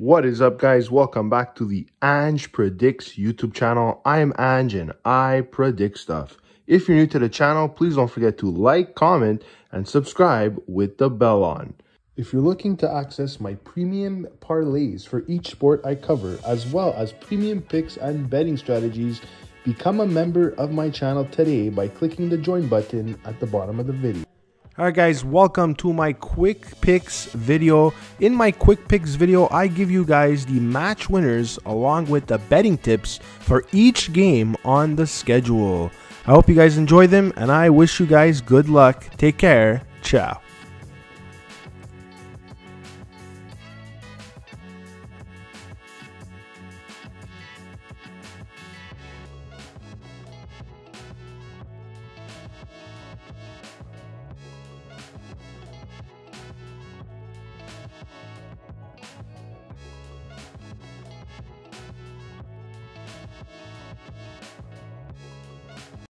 What is up, guys? Welcome back to the Ange Predicts YouTube channel. I am Ange and I predict stuff. If you're new to the channel, please don't forget to like, comment, and subscribe with the bell on. If you're looking to access my premium parlays for each sport I cover, as well as premium picks and betting strategies, become a member of my channel today by clicking the join button at the bottom of the video. Alright guys, welcome to my quick picks video. In my quick picks video, I give you guys the match winners along with the betting tips for each game on the schedule. I hope you guys enjoy them and I wish you guys good luck. Take care. Ciao.